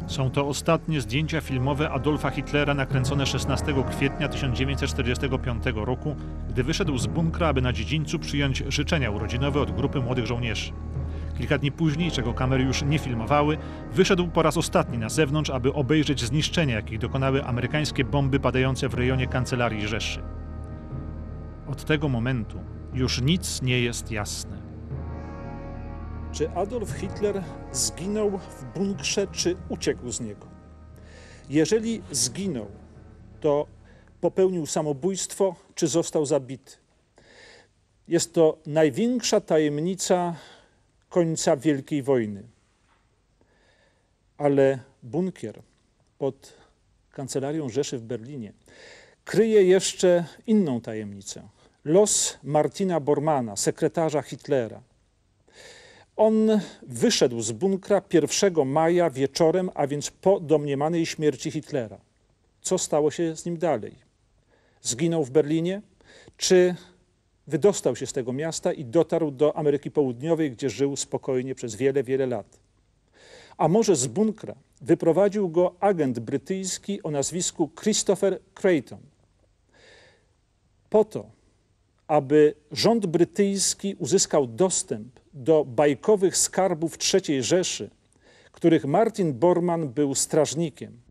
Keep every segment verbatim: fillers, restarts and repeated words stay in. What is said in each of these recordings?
Są to ostatnie zdjęcia filmowe Adolfa Hitlera nakręcone szesnastego kwietnia tysiąc dziewięćset czterdziestego piątego roku, gdy wyszedł z bunkra, aby na dziedzińcu przyjąć życzenia urodzinowe od grupy młodych żołnierzy. Kilka dni później, czego kamery już nie filmowały, wyszedł po raz ostatni na zewnątrz, aby obejrzeć zniszczenia, jakich dokonały amerykańskie bomby padające w rejonie kancelarii Rzeszy. Od tego momentu już nic nie jest jasne. Czy Adolf Hitler zginął w bunkrze, czy uciekł z niego? Jeżeli zginął, to popełnił samobójstwo, czy został zabity? Jest to największa tajemnica końca Wielkiej Wojny. Ale bunkier pod kancelarią Rzeszy w Berlinie kryje jeszcze inną tajemnicę. Los Martina Bormanna, sekretarza Hitlera. On wyszedł z bunkra pierwszego maja wieczorem, a więc po domniemanej śmierci Hitlera. Co stało się z nim dalej? Zginął w Berlinie, czy wydostał się z tego miasta i dotarł do Ameryki Południowej, gdzie żył spokojnie przez wiele, wiele lat? A może z bunkra wyprowadził go agent brytyjski o nazwisku Christopher Creighton po to, aby rząd brytyjski uzyskał dostęp do bajkowych skarbów trzeciej Rzeszy, których Martin Bormann był strażnikiem.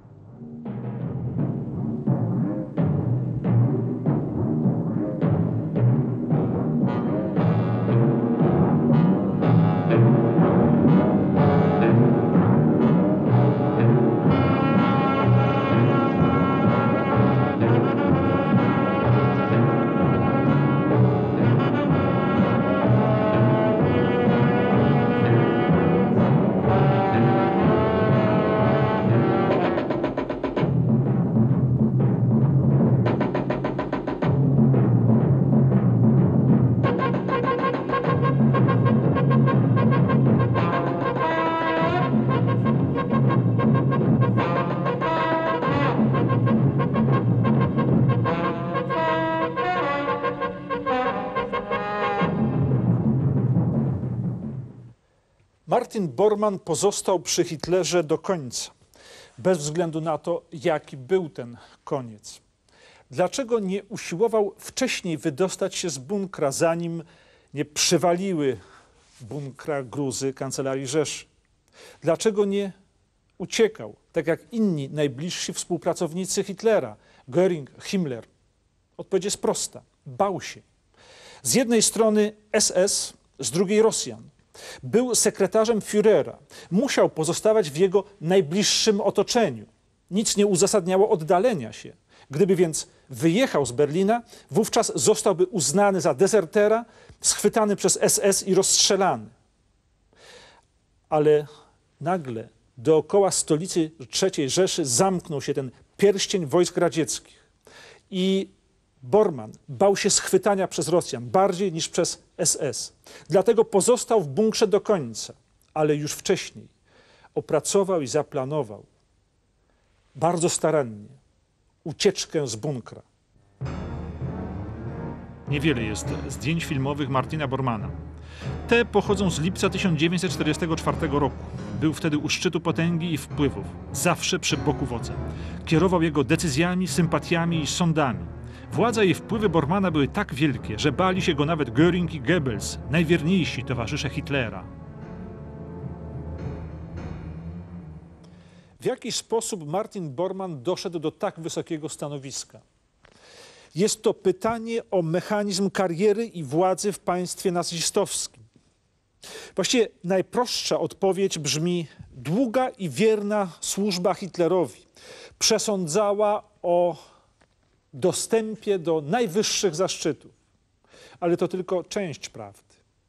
Martin Bormann pozostał przy Hitlerze do końca, bez względu na to, jaki był ten koniec. Dlaczego nie usiłował wcześniej wydostać się z bunkra, zanim nie przywaliły bunkra gruzy kancelarii Rzeszy? Dlaczego nie uciekał, tak jak inni najbliżsi współpracownicy Hitlera, Göring, Himmler? Odpowiedź jest prosta. Bał się. Z jednej strony S S, z drugiej Rosjan. Był sekretarzem Führera. Musiał pozostawać w jego najbliższym otoczeniu. Nic nie uzasadniało oddalenia się. Gdyby więc wyjechał z Berlina, wówczas zostałby uznany za dezertera, schwytany przez S S i rozstrzelany. Ale nagle dookoła stolicy trzeciej Rzeszy zamknął się ten pierścień wojsk radzieckich. I Bormann bał się schwytania przez Rosjan bardziej niż przez S S. Dlatego pozostał w bunkrze do końca, ale już wcześniej opracował i zaplanował bardzo starannie ucieczkę z bunkra. Niewiele jest zdjęć filmowych Martina Bormanna. Te pochodzą z lipca tysiąc dziewięćset czterdziestego czwartego roku. Był wtedy u szczytu potęgi i wpływów, zawsze przy boku wodza. Kierował jego decyzjami, sympatiami i sądami. Władza i wpływy Bormanna były tak wielkie, że bali się go nawet Göring i Goebbels, najwierniejsi towarzysze Hitlera. W jaki sposób Martin Bormann doszedł do tak wysokiego stanowiska? Jest to pytanie o mechanizm kariery i władzy w państwie nazistowskim. Właściwie najprostsza odpowiedź brzmi: długa i wierna służba Hitlerowi przesądzała o dostępie do najwyższych zaszczytów. Ale to tylko część prawdy.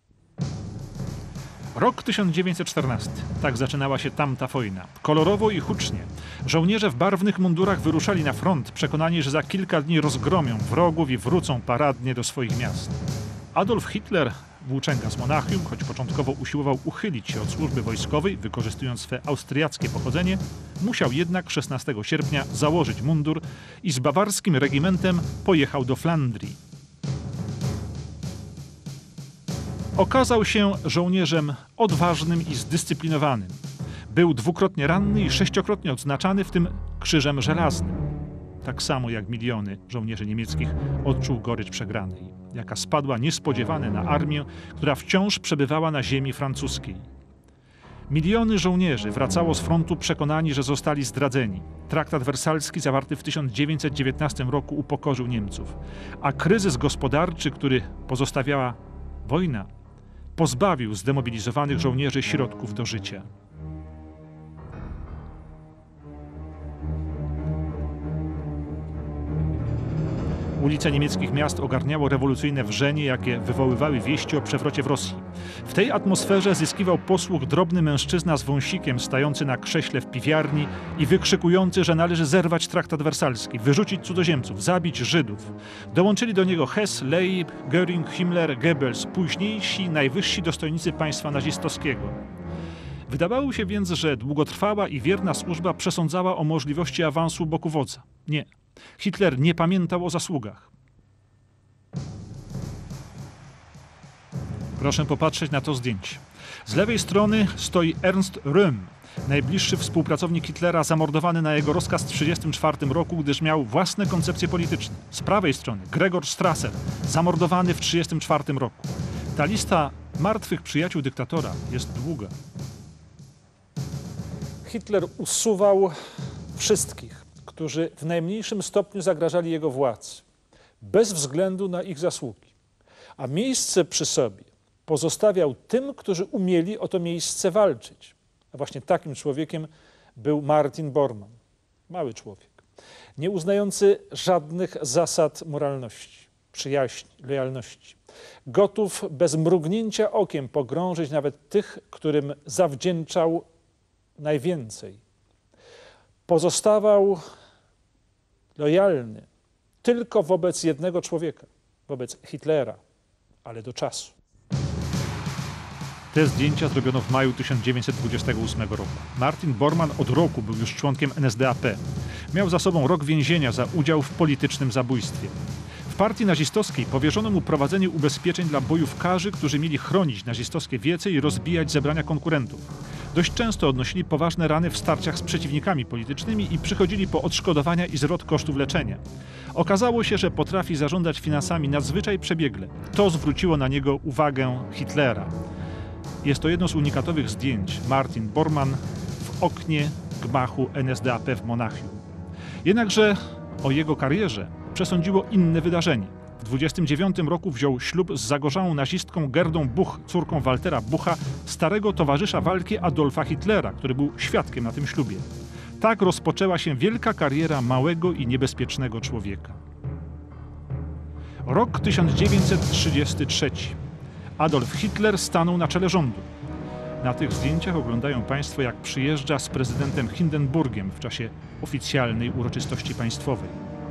Rok tysiąc dziewięćset czternasty. Tak zaczynała się tamta wojna. Kolorowo i hucznie. Żołnierze w barwnych mundurach wyruszali na front, przekonani, że za kilka dni rozgromią wrogów i wrócą paradnie do swoich miast. Adolf Hitler, włóczęga z Monachium, choć początkowo usiłował uchylić się od służby wojskowej, wykorzystując swe austriackie pochodzenie, musiał jednak szesnastego sierpnia założyć mundur i z bawarskim regimentem pojechał do Flandrii. Okazał się żołnierzem odważnym i zdyscyplinowanym. Był dwukrotnie ranny i sześciokrotnie odznaczany, w tym krzyżem żelaznym. Tak samo jak miliony żołnierzy niemieckich odczuł gorycz przegranej, jaka spadła niespodziewanie na armię, która wciąż przebywała na ziemi francuskiej. Miliony żołnierzy wracało z frontu przekonani, że zostali zdradzeni. Traktat wersalski zawarty w tysiąc dziewięćset dziewiętnastym roku upokorzył Niemców, a kryzys gospodarczy, który pozostawiała wojna, pozbawił zdemobilizowanych żołnierzy środków do życia. Ulice niemieckich miast ogarniało rewolucyjne wrzenie, jakie wywoływały wieści o przewrocie w Rosji. W tej atmosferze zyskiwał posłuch drobny mężczyzna z wąsikiem stający na krześle w piwiarni i wykrzykujący, że należy zerwać traktat wersalski, wyrzucić cudzoziemców, zabić Żydów. Dołączyli do niego Hess, Ley, Göring, Himmler, Goebbels, późniejsi najwyżsi dostojnicy państwa nazistowskiego. Wydawało się więc, że długotrwała i wierna służba przesądzała o możliwości awansu u boku wodza. Nie. Hitler nie pamiętał o zasługach. Proszę popatrzeć na to zdjęcie. Z lewej strony stoi Ernst Röhm, najbliższy współpracownik Hitlera, zamordowany na jego rozkaz w tysiąc dziewięćset trzydziestym czwartym roku, gdyż miał własne koncepcje polityczne. Z prawej strony Gregor Strasser, zamordowany w tysiąc dziewięćset trzydziestym czwartym roku. Ta lista martwych przyjaciół dyktatora jest długa. Hitler usuwał wszystkich, którzy w najmniejszym stopniu zagrażali jego władzy, bez względu na ich zasługi. A miejsce przy sobie pozostawiał tym, którzy umieli o to miejsce walczyć. A właśnie takim człowiekiem był Martin Bormann. Mały człowiek, nie uznający żadnych zasad moralności, przyjaźni, lojalności. Gotów bez mrugnięcia okiem pogrążyć nawet tych, którym zawdzięczał najwięcej. Pozostawał lojalny tylko wobec jednego człowieka, wobec Hitlera, ale do czasu. Te zdjęcia zrobiono w maju tysiąc dziewięćset dwudziestego ósmego roku. Martin Bormann od roku był już członkiem N S D A P. Miał za sobą rok więzienia za udział w politycznym zabójstwie. W partii nazistowskiej powierzono mu prowadzenie ubezpieczeń dla bojówkarzy, którzy mieli chronić nazistowskie wiece i rozbijać zebrania konkurentów. Dość często odnosili poważne rany w starciach z przeciwnikami politycznymi i przychodzili po odszkodowania i zwrot kosztów leczenia. Okazało się, że potrafi zarządzać finansami nadzwyczaj przebiegle. To zwróciło na niego uwagę Hitlera. Jest to jedno z unikatowych zdjęć. Martin Bormann w oknie gmachu N S D A P w Monachium. Jednakże o jego karierze przesądziło inne wydarzenie. W tysiąc dziewięćset dwudziestym dziewiątym roku wziął ślub z zagorzałą nazistką Gerdą Buch, córką Waltera Bucha, starego towarzysza walki Adolfa Hitlera, który był świadkiem na tym ślubie. Tak rozpoczęła się wielka kariera małego i niebezpiecznego człowieka. Rok tysiąc dziewięćset trzydziesty trzeci. Adolf Hitler stanął na czele rządu. Na tych zdjęciach oglądają Państwo, jak przyjeżdża z prezydentem Hindenburgiem w czasie oficjalnej uroczystości państwowej.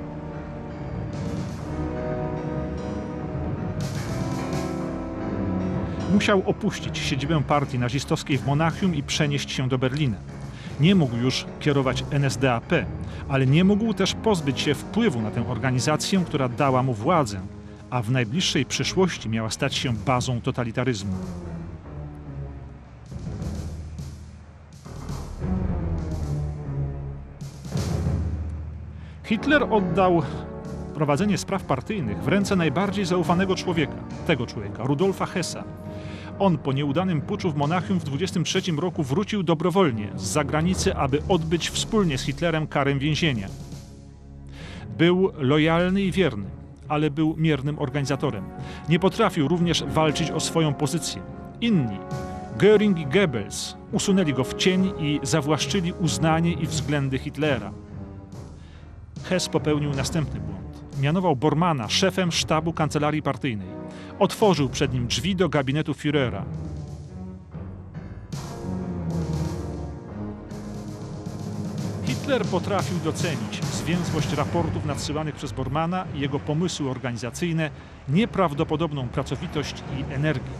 Musiał opuścić siedzibę partii nazistowskiej w Monachium i przenieść się do Berlina. Nie mógł już kierować N S D A P, ale nie mógł też pozbyć się wpływu na tę organizację, która dała mu władzę, a w najbliższej przyszłości miała stać się bazą totalitaryzmu. Hitler oddał prowadzenie spraw partyjnych w ręce najbardziej zaufanego człowieka, tego człowieka, Rudolfa Hessa. On po nieudanym puczu w Monachium w dwudziestym trzecim roku wrócił dobrowolnie z zagranicy, aby odbyć wspólnie z Hitlerem karę więzienia. Był lojalny i wierny, ale był miernym organizatorem. Nie potrafił również walczyć o swoją pozycję. Inni, Göring i Goebbels, usunęli go w cień i zawłaszczyli uznanie i względy Hitlera. Hess popełnił następny błąd. Mianował Bormanna szefem sztabu kancelarii partyjnej. Otworzył przed nim drzwi do gabinetu Führera. Hitler potrafił docenić zwięzłość raportów nadsyłanych przez Bormanna i jego pomysły organizacyjne, nieprawdopodobną pracowitość i energię.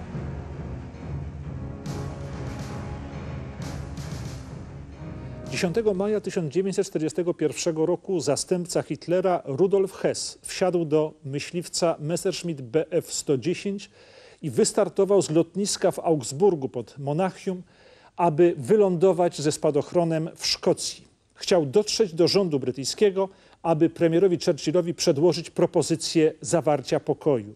dziesiątego maja tysiąc dziewięćset czterdziestego pierwszego roku zastępca Hitlera Rudolf Hess wsiadł do myśliwca Messerschmitt B F sto dziesięć i wystartował z lotniska w Augsburgu pod Monachium, aby wylądować ze spadochronem w Szkocji. Chciał dotrzeć do rządu brytyjskiego, aby premierowi Churchillowi przedłożyć propozycję zawarcia pokoju.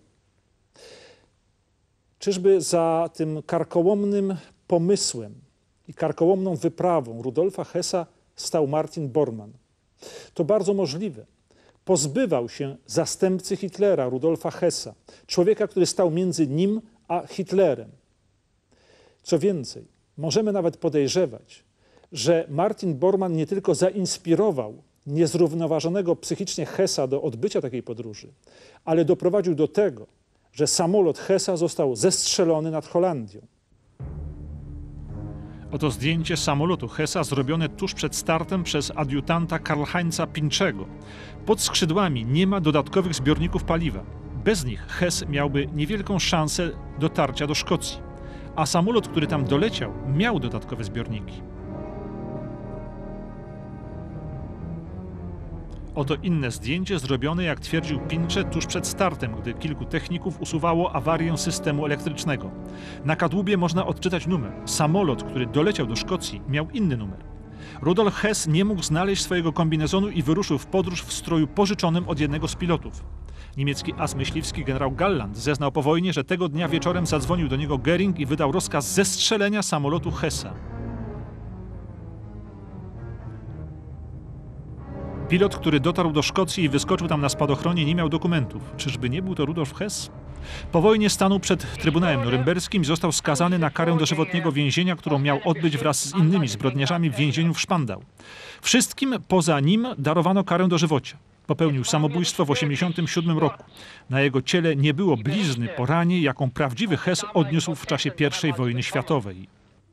Czyżby za tym karkołomnym pomysłem i karkołomną wyprawą Rudolfa Hessa stał Martin Bormann? To bardzo możliwe. Pozbywał się zastępcy Hitlera, Rudolfa Hessa, człowieka, który stał między nim a Hitlerem. Co więcej, możemy nawet podejrzewać, że Martin Bormann nie tylko zainspirował niezrównoważonego psychicznie Hessa do odbycia takiej podróży, ale doprowadził do tego, że samolot Hessa został zestrzelony nad Holandią. Oto zdjęcie samolotu Hessa zrobione tuż przed startem przez adiutanta Karl-Heinza Pinczego. Pod skrzydłami nie ma dodatkowych zbiorników paliwa. Bez nich Hess miałby niewielką szansę dotarcia do Szkocji, a samolot, który tam doleciał, miał dodatkowe zbiorniki. Oto inne zdjęcie zrobione, jak twierdził Pincze, tuż przed startem, gdy kilku techników usuwało awarię systemu elektrycznego. Na kadłubie można odczytać numer. Samolot, który doleciał do Szkocji, miał inny numer. Rudolf Hess nie mógł znaleźć swojego kombinezonu i wyruszył w podróż w stroju pożyczonym od jednego z pilotów. Niemiecki as myśliwski generał Galland zeznał po wojnie, że tego dnia wieczorem zadzwonił do niego Göring i wydał rozkaz zestrzelenia samolotu Hessa. Pilot, który dotarł do Szkocji i wyskoczył tam na spadochronie, nie miał dokumentów. Czyżby nie był to Rudolf Hess? Po wojnie stanął przed Trybunałem Norymberskim i został skazany na karę dożywotniego więzienia, którą miał odbyć wraz z innymi zbrodniarzami w więzieniu w Szpandau. Wszystkim poza nim darowano karę dożywocia. Popełnił samobójstwo w tysiąc dziewięćset osiemdziesiątym siódmym roku. Na jego ciele nie było blizny po ranie, jaką prawdziwy Hess odniósł w czasie pierwszej wojny światowej.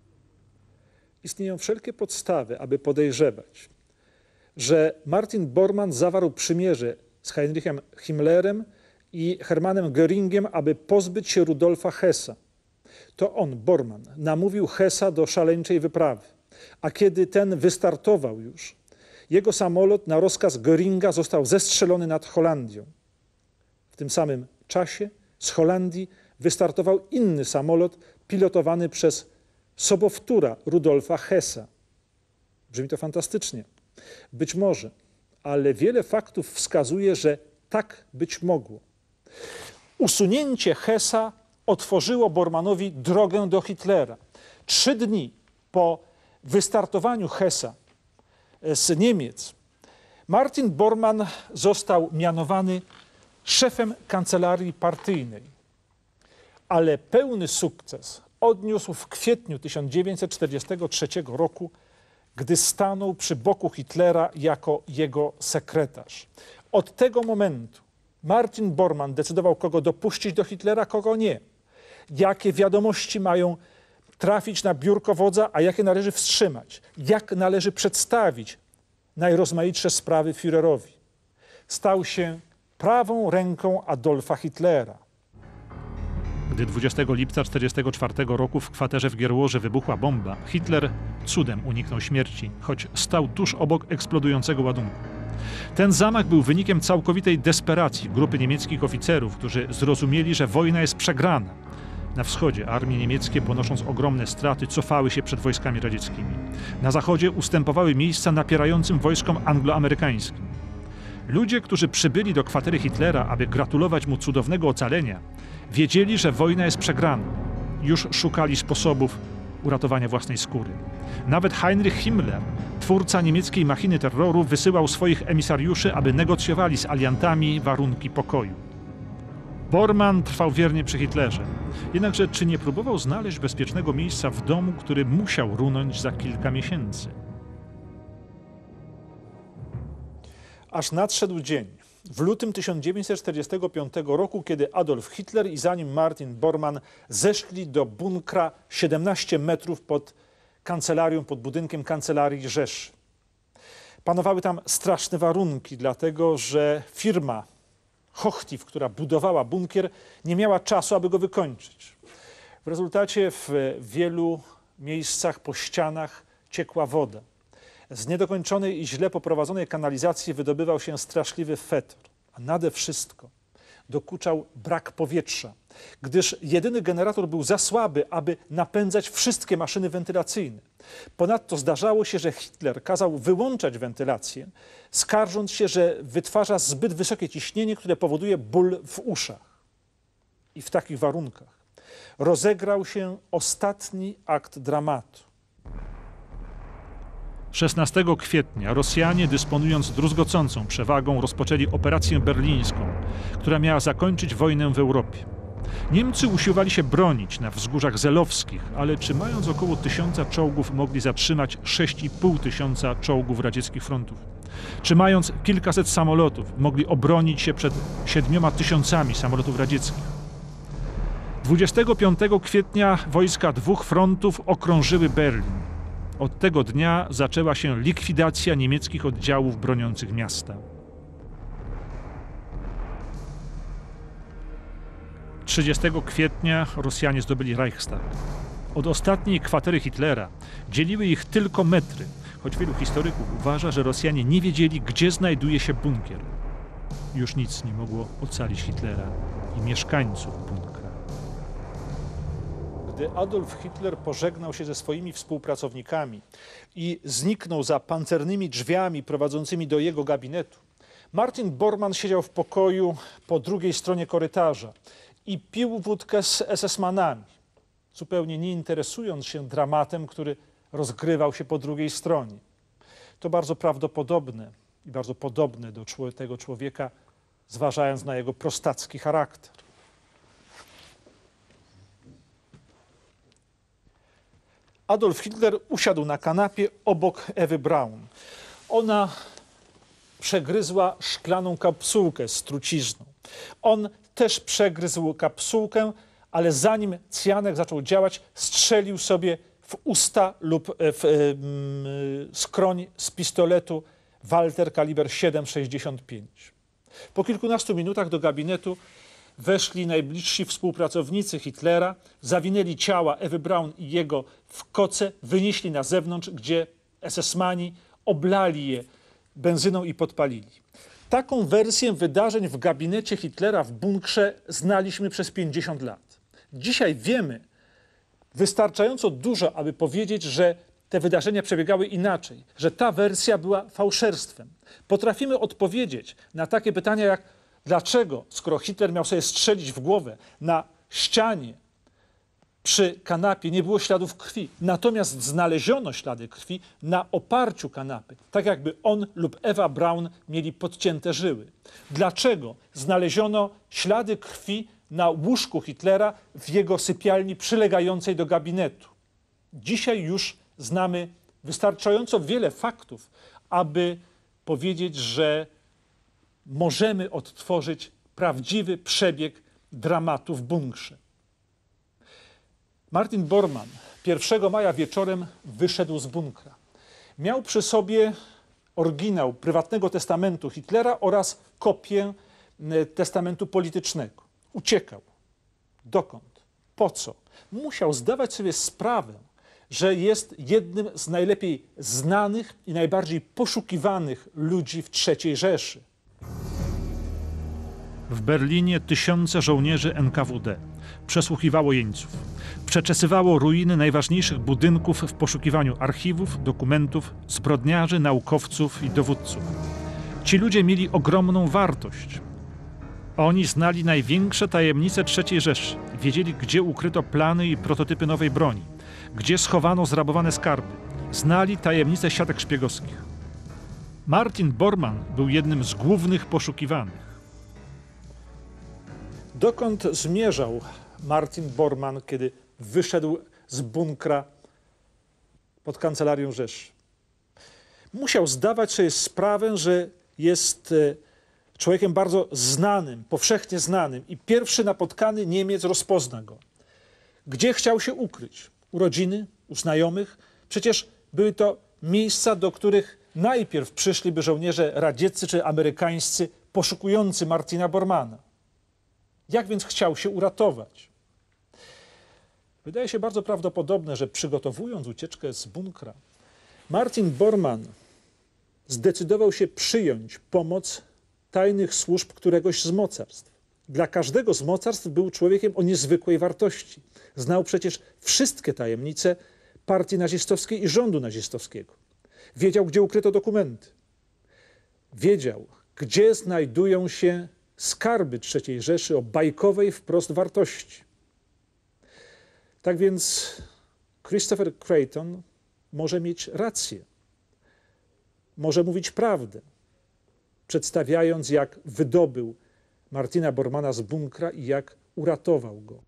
Istnieją wszelkie podstawy, aby podejrzewać, że Martin Bormann zawarł przymierze z Heinrichem Himmlerem i Hermannem Göringiem, aby pozbyć się Rudolfa Hessa. To on, Bormann, namówił Hessa do szaleńczej wyprawy, a kiedy ten wystartował już, jego samolot na rozkaz Göringa został zestrzelony nad Holandią. W tym samym czasie z Holandii wystartował inny samolot pilotowany przez sobowtóra Rudolfa Hessa. Brzmi to fantastycznie. Być może, ale wiele faktów wskazuje, że tak być mogło. Usunięcie Hessa otworzyło Bormannowi drogę do Hitlera. Trzy dni po wystartowaniu Hessa z Niemiec, Martin Bormann został mianowany szefem kancelarii partyjnej. Ale pełny sukces odniósł w kwietniu tysiąc dziewięćset czterdziestego trzeciego roku, gdy stanął przy boku Hitlera jako jego sekretarz. Od tego momentu Martin Bormann decydował, kogo dopuścić do Hitlera, kogo nie. Jakie wiadomości mają trafić na biurko wodza, a jakie należy wstrzymać. Jak należy przedstawić najrozmaitsze sprawy Führerowi. Stał się prawą ręką Adolfa Hitlera. Gdy dwudziestego lipca tysiąc dziewięćset czterdziestego czwartego roku w kwaterze w Gierłoży wybuchła bomba, Hitler cudem uniknął śmierci, choć stał tuż obok eksplodującego ładunku. Ten zamach był wynikiem całkowitej desperacji grupy niemieckich oficerów, którzy zrozumieli, że wojna jest przegrana. Na wschodzie armie niemieckie, ponosząc ogromne straty, cofały się przed wojskami radzieckimi. Na zachodzie ustępowały miejsca napierającym wojskom angloamerykańskim. Ludzie, którzy przybyli do kwatery Hitlera, aby gratulować mu cudownego ocalenia, wiedzieli, że wojna jest przegrana. Już szukali sposobów uratowania własnej skóry. Nawet Heinrich Himmler, twórca niemieckiej machiny terroru, wysyłał swoich emisariuszy, aby negocjowali z aliantami warunki pokoju. Bormann trwał wiernie przy Hitlerze. Jednakże czy nie próbował znaleźć bezpiecznego miejsca w domu, który musiał runąć za kilka miesięcy? Aż nadszedł dzień, w lutym tysiąc dziewięćset czterdziestego piątego roku, kiedy Adolf Hitler i za nim Martin Bormann zeszli do bunkra siedemnaście metrów pod kancelarią, pod budynkiem kancelarii Rzeszy. Panowały tam straszne warunki, dlatego że firma Hochtief, która budowała bunkier, nie miała czasu, aby go wykończyć. W rezultacie w wielu miejscach po ścianach ciekła woda. Z niedokończonej i źle poprowadzonej kanalizacji wydobywał się straszliwy fetor. A nade wszystko dokuczał brak powietrza, gdyż jedyny generator był za słaby, aby napędzać wszystkie maszyny wentylacyjne. Ponadto zdarzało się, że Hitler kazał wyłączać wentylację, skarżąc się, że wytwarza zbyt wysokie ciśnienie, które powoduje ból w uszach. I w takich warunkach rozegrał się ostatni akt dramatu. szesnastego kwietnia Rosjanie, dysponując druzgocącą przewagą, rozpoczęli operację berlińską, która miała zakończyć wojnę w Europie. Niemcy usiłowali się bronić na wzgórzach zelowskich, ale czy mając około tysiąca czołgów mogli zatrzymać sześć i pół tysiąca czołgów radzieckich frontów? Czy mając kilkaset samolotów mogli obronić się przed siedmioma tysiącami samolotów radzieckich? dwudziestego piątego kwietnia wojska dwóch frontów okrążyły Berlin. Od tego dnia zaczęła się likwidacja niemieckich oddziałów broniących miasta. trzydziestego kwietnia Rosjanie zdobyli Reichstag. Od ostatniej kwatery Hitlera dzieliły ich tylko metry, choć wielu historyków uważa, że Rosjanie nie wiedzieli, gdzie znajduje się bunkier. Już nic nie mogło ocalić Hitlera i mieszkańców bunkra. Gdy Adolf Hitler pożegnał się ze swoimi współpracownikami i zniknął za pancernymi drzwiami prowadzącymi do jego gabinetu, Martin Bormann siedział w pokoju po drugiej stronie korytarza i pił wódkę z esesmanami, zupełnie nie interesując się dramatem, który rozgrywał się po drugiej stronie. To bardzo prawdopodobne i bardzo podobne do tego człowieka, zważając na jego prostacki charakter. Adolf Hitler usiadł na kanapie obok Ewy Braun. Ona przegryzła szklaną kapsułkę z trucizną. On też przegryzł kapsułkę, ale zanim cyjanek zaczął działać, strzelił sobie w usta lub w y, skroń z pistoletu Walter kaliber siedem sześćdziesiąt pięć. Po kilkunastu minutach do gabinetu weszli najbliżsi współpracownicy Hitlera, zawinęli ciała Ewy Braun i jego w koce, wynieśli na zewnątrz, gdzie esesmani oblali je benzyną i podpalili. Taką wersję wydarzeń w gabinecie Hitlera w bunkrze znaliśmy przez pięćdziesiąt lat. Dzisiaj wiemy wystarczająco dużo, aby powiedzieć, że te wydarzenia przebiegały inaczej, że ta wersja była fałszerstwem. Potrafimy odpowiedzieć na takie pytania jak: dlaczego, skoro Hitler miał sobie strzelić w głowę, na ścianie przy kanapie nie było śladów krwi, natomiast znaleziono ślady krwi na oparciu kanapy, tak jakby on lub Ewa Braun mieli podcięte żyły? Dlaczego znaleziono ślady krwi na łóżku Hitlera w jego sypialni przylegającej do gabinetu? Dzisiaj już znamy wystarczająco wiele faktów, aby powiedzieć, że możemy odtworzyć prawdziwy przebieg dramatu w bunkrze. Martin Bormann pierwszego maja wieczorem wyszedł z bunkra. Miał przy sobie oryginał prywatnego testamentu Hitlera oraz kopię testamentu politycznego. Uciekał. Dokąd? Po co? Musiał zdawać sobie sprawę, że jest jednym z najlepiej znanych i najbardziej poszukiwanych ludzi w trzeciej Rzeszy. W Berlinie tysiące żołnierzy N K W D przesłuchiwało jeńców. Przeczesywało ruiny najważniejszych budynków w poszukiwaniu archiwów, dokumentów, zbrodniarzy, naukowców i dowódców. Ci ludzie mieli ogromną wartość. Oni znali największe tajemnice trzeciej Rzeszy. Wiedzieli, gdzie ukryto plany i prototypy nowej broni, gdzie schowano zrabowane skarby. Znali tajemnice siatek szpiegowskich. Martin Bormann był jednym z głównych poszukiwanych. Dokąd zmierzał Martin Bormann, kiedy wyszedł z bunkra pod kancelarią Rzeszy? Musiał zdawać sobie sprawę, że jest człowiekiem bardzo znanym, powszechnie znanym i pierwszy napotkany Niemiec rozpozna go. Gdzie chciał się ukryć? U rodziny? U znajomych? Przecież były to miejsca, do których najpierw przyszliby żołnierze radzieccy czy amerykańscy poszukujący Martina Bormanna. Jak więc chciał się uratować? Wydaje się bardzo prawdopodobne, że przygotowując ucieczkę z bunkra, Martin Bormann zdecydował się przyjąć pomoc tajnych służb któregoś z mocarstw. dla każdego z mocarstw był człowiekiem o niezwykłej wartości. Znał przecież wszystkie tajemnice partii nazistowskiej i rządu nazistowskiego. Wiedział, gdzie ukryto dokumenty. Wiedział, gdzie znajdują się skarby trzeciej Rzeszy o bajkowej wprost wartości. Tak więc Christopher Creighton może mieć rację. Może mówić prawdę, przedstawiając, jak wydobył Martina Bormanna z bunkra i jak uratował go.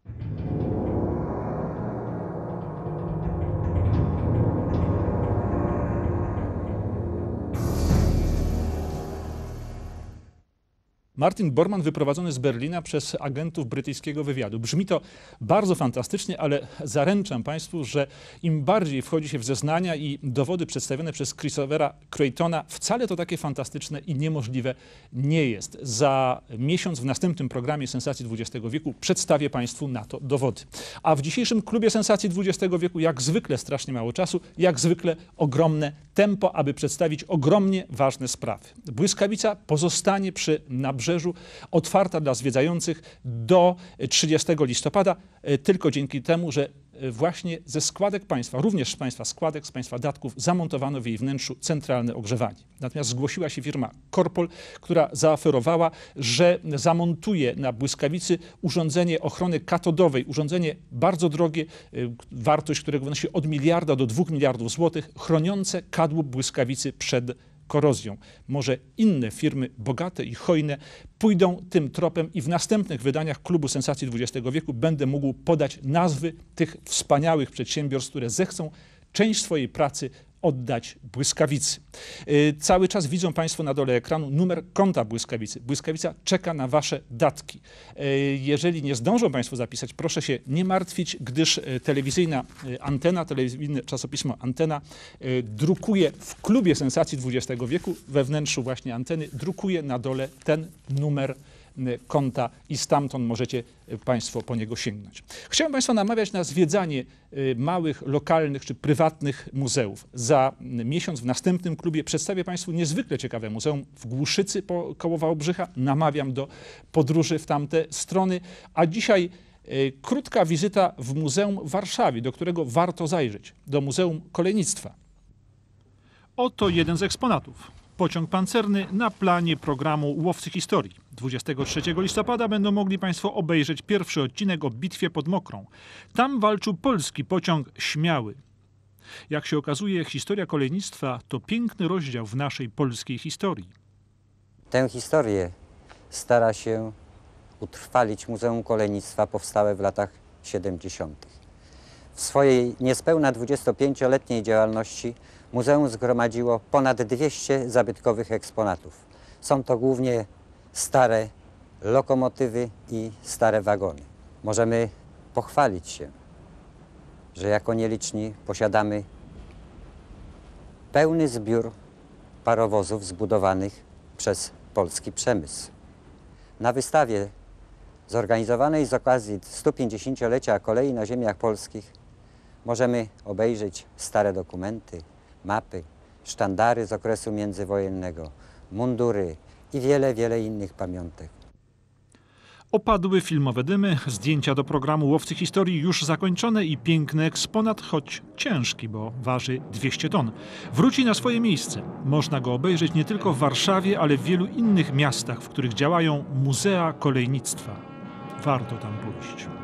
Martin Bormann wyprowadzony z Berlina przez agentów brytyjskiego wywiadu. Brzmi to bardzo fantastycznie, ale zaręczam Państwu, że im bardziej wchodzi się w zeznania i dowody przedstawione przez Christophera Creightona, wcale to takie fantastyczne i niemożliwe nie jest. Za miesiąc w następnym programie Sensacji dwudziestego wieku przedstawię Państwu na to dowody. A w dzisiejszym klubie Sensacji dwudziestego wieku jak zwykle strasznie mało czasu, jak zwykle ogromne tempo, aby przedstawić ogromnie ważne sprawy. Błyskawica pozostanie przy nabrzeżu otwarta dla zwiedzających do trzydziestego listopada, tylko dzięki temu, że właśnie ze składek państwa, również z państwa składek, z państwa datków, zamontowano w jej wnętrzu centralne ogrzewanie. Natomiast zgłosiła się firma Korpol, która zaoferowała, że zamontuje na błyskawicy urządzenie ochrony katodowej, urządzenie bardzo drogie, wartość którego wynosi od miliarda do dwóch miliardów złotych, chroniące kadłub błyskawicy przed korozją. Może inne firmy bogate i hojne pójdą tym tropem i w następnych wydaniach Klubu Sensacji dwudziestego wieku będę mógł podać nazwy tych wspaniałych przedsiębiorstw, które zechcą część swojej pracy oddać błyskawicy. Yy, cały czas widzą Państwo na dole ekranu numer konta błyskawicy. Błyskawica czeka na Wasze datki. Yy, jeżeli nie zdążą Państwo zapisać, proszę się nie martwić, gdyż yy, telewizyjna yy, antena, telewizyjne czasopismo Antena yy, drukuje w Klubie Sensacji dwudziestego wieku, we wnętrzu właśnie anteny, drukuje na dole ten numer konta i stamtąd możecie Państwo po niego sięgnąć. Chciałem Państwa namawiać na zwiedzanie małych, lokalnych czy prywatnych muzeów. Za miesiąc w następnym klubie przedstawię Państwu niezwykle ciekawe muzeum w Głuszycy koło Wałbrzycha. Namawiam do podróży w tamte strony. A dzisiaj krótka wizyta w Muzeum w Warszawie, do którego warto zajrzeć. Do Muzeum Kolejnictwa. Oto jeden z eksponatów. Pociąg pancerny na planie programu Łowcy Historii. dwudziestego trzeciego listopada będą mogli Państwo obejrzeć pierwszy odcinek o bitwie pod Mokrą. Tam walczył polski pociąg Śmiały. Jak się okazuje, historia kolejnictwa to piękny rozdział w naszej polskiej historii. Tę historię stara się utrwalić Muzeum Kolejnictwa powstałe w latach siedemdziesiątych. W swojej niespełna dwudziestopięcioletniej działalności muzeum zgromadziło ponad dwieście zabytkowych eksponatów. Są to głównie stare lokomotywy i stare wagony. Możemy pochwalić się, że jako nieliczni posiadamy pełny zbiór parowozów zbudowanych przez polski przemysł. Na wystawie zorganizowanej z okazji stupięćdziesięciolecia kolei na ziemiach polskich możemy obejrzeć stare dokumenty, mapy, sztandary z okresu międzywojennego, mundury i wiele, wiele innych pamiątek. Opadły filmowe dymy, zdjęcia do programu Łowcy Historii już zakończone i piękny eksponat, choć ciężki, bo waży dwieście ton, wróci na swoje miejsce. Można go obejrzeć nie tylko w Warszawie, ale w wielu innych miastach, w których działają muzea kolejnictwa. Warto tam pójść.